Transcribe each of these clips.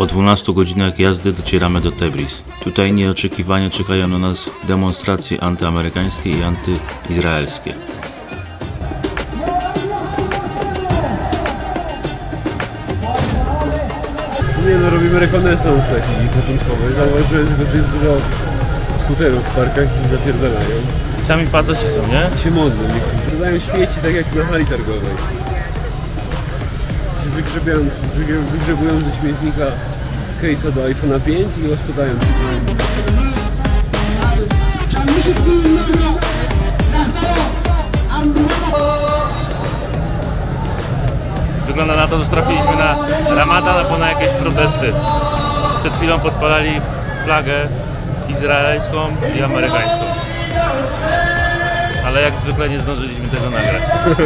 Po 12 godzinach jazdy docieramy do Tebriz. Tutaj nieoczekiwanie czekają na nas demonstracje antyamerykańskie i antyizraelskie. Nie no, robimy rekonesans taki początkowy. Zauważyłem tylko, że jest dużo skuterów w parkach, gdzie zapierdalają. Sami faceci są, nie? Się modlą, niektórzy dodają śmieci tak jak na hali targowej. Wygrzebują ze śmietnika case'a do iPhone'a 5 i go sprzedają. Wygląda na to, że trafiliśmy na Ramadan albo na jakieś protesty. Przed chwilą podpalali flagę izraelską i amerykańską. Ale jak zwykle nie zdążyliśmy tego nagrać.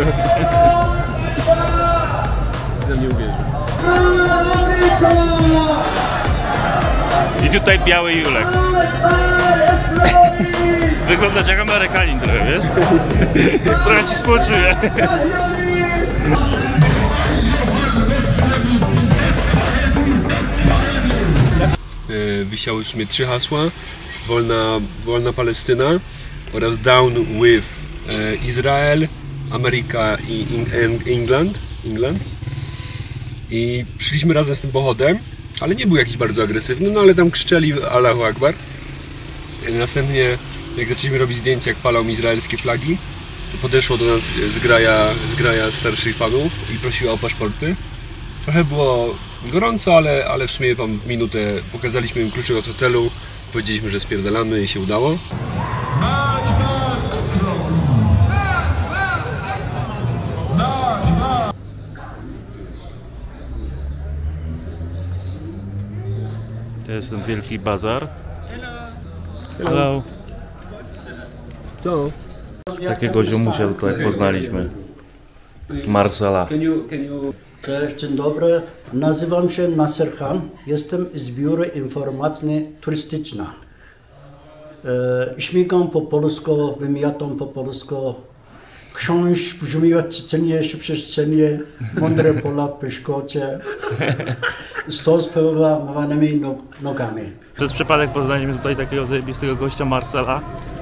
Ja nie uwierzę. I tutaj biały Julek. Wyglądasz jak Amerykanin trochę, wiesz? Trochę ci współczuję. Wisiałyśmy 3 hasła: wolna Palestyna oraz Down with Izrael, Ameryka i England. I szliśmy razem z tym pochodem, ale nie był jakiś bardzo agresywny, no ale tam krzyczeli Allahu Akbar. Następnie, jak zaczęliśmy robić zdjęcia, jak palą izraelskie flagi, to podeszło do nas zgraja starszych panów i prosiła o paszporty. Trochę było gorąco, ale w sumie tam w minutę pokazaliśmy im klucze od hotelu, powiedzieliśmy, że spierdalamy i się udało. To jest ten wielki bazar. Hello. Co? Takiego ziomusia tutaj poznaliśmy. Marsala. Cześć, dzień dobry. Nazywam się Nasser Khan. Jestem z Biura Informacji Turystyczna. Śmigam po polsku, wymiatam po polsku. Książ brzmi w scenie, się przestrzenie, mądre pola w szkocie. Sto spływa mawanymi nogami. Przez przypadek poznaliśmy tutaj takiego zajebistego gościa Marsala,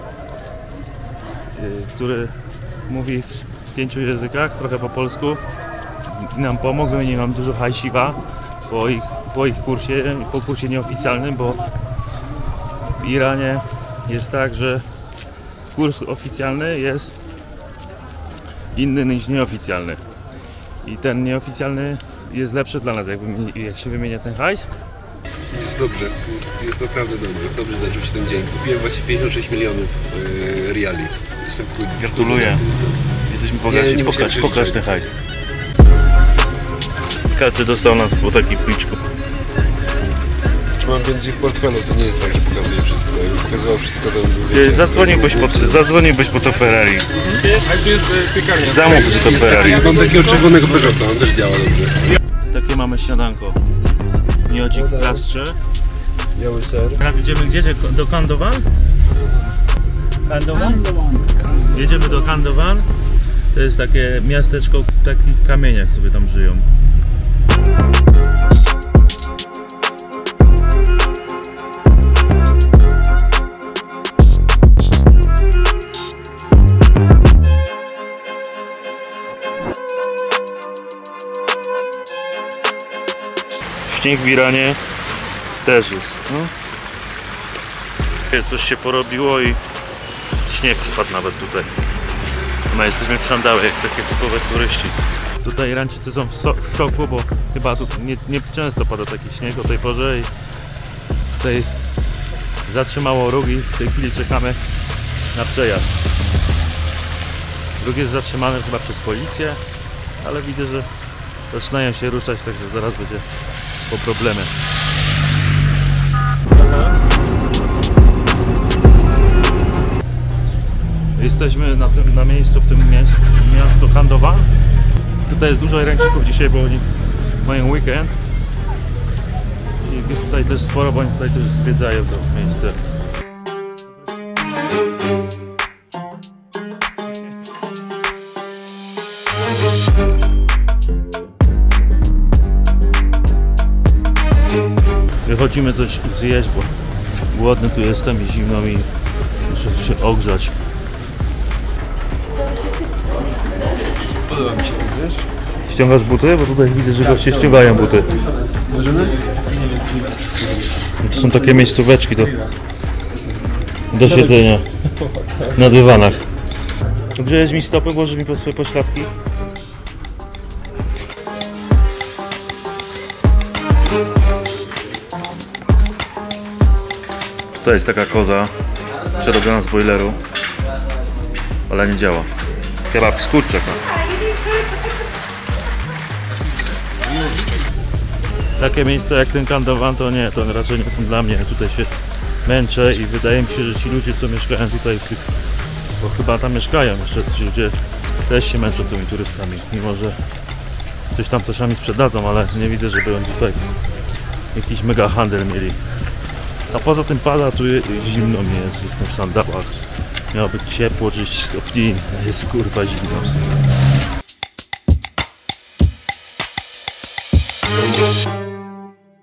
który mówi w 5 językach, trochę po polsku. I nam pomógł, nie mam dużo hajsiwa po ich kursie, po kursie nieoficjalnym, bo w Iranie jest tak, że kurs oficjalny jest inny niż nieoficjalny. I ten nieoficjalny jest lepszy dla nas, jak się wymienia ten hajs. Jest dobrze, jest naprawdę dobrze zaczął się ten dzień. Kupiłem właśnie 56 milionów riali. Jestem w chuj. Gratuluję. Jesteśmy bogaci. Pokaż ten hajs. Każdy dostał nas po takim pliczku. Czy mam więcej w portfelu? To nie jest tak, że pokazuje wszystko. Jakby pokazywał wszystko, to wiecie, zadzwoniłbyś po to Ferrari. Zamów to Ferrari. Mam takiego czerwonego Peugeota, on też działa dobrze. Takie mamy śniadanko. Miodzik w plastrze. Biały ser. Teraz idziemy gdzie? Do Kandowan? Jedziemy do Kandowan. To jest takie miasteczko w takich kamieniach sobie tam żyją. Śnieg w Iranie też jest. No. Coś się porobiło i śnieg spadł nawet tutaj. My jesteśmy w sandałach jak takie typowe turyści. Tutaj Irańczycy są w szoku, bo chyba tu nie często pada taki śnieg o tej porze i tutaj zatrzymało róg i w tej chwili czekamy na przejazd. Róg jest zatrzymany chyba przez policję, ale widzę, że zaczynają się ruszać, także zaraz będzie po problemie. Jesteśmy na miejscu, w tym miasto Kandowan. Tutaj jest dużo Irańczyków dzisiaj, bo oni mają weekend. I tutaj też sporo, bo oni tutaj też zwiedzają to miejsce. wychodzimy coś zjeść, bo głodny tu jestem i zimno mi, muszę się ogrzać. Podoba mi się to, wiesz? Ściągasz buty? Bo tutaj widzę, że goście ściągają buty. Możemy? To są takie miejscóweczki do siedzenia na dywanach. Grzejesz mi stopy, włożysz mi po swoje pośladki. To jest taka koza przerobiona z boileru, ale nie działa. Kebab z kurczaka. Takie miejsca jak ten Kandowan to nie, to raczej nie są dla mnie. Tutaj się męczę i wydaje mi się, że ci ludzie, co mieszkają tutaj w tych, bo chyba tam mieszkają jeszcze, ci ludzie też się męczą tymi turystami, mimo że coś tam czasami sprzedadzą, ale nie widzę, żeby oni tutaj jakiś mega handel mieli. A poza tym pada, tu zimno mi jest, jestem w sandałach. Miało być ciepło, 30 stopni, a jest kurwa zimno.